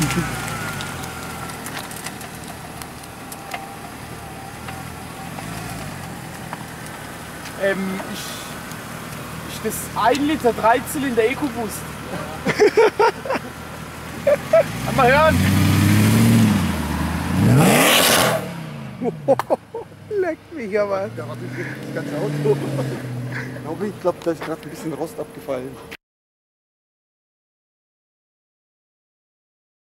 Ist das 1 Liter Dreizylinder EcoBoost? Mal hören! Leck mich aber. Da hat das ganze Auto. Ich glaube, da ist gerade ein bisschen Rost abgefallen.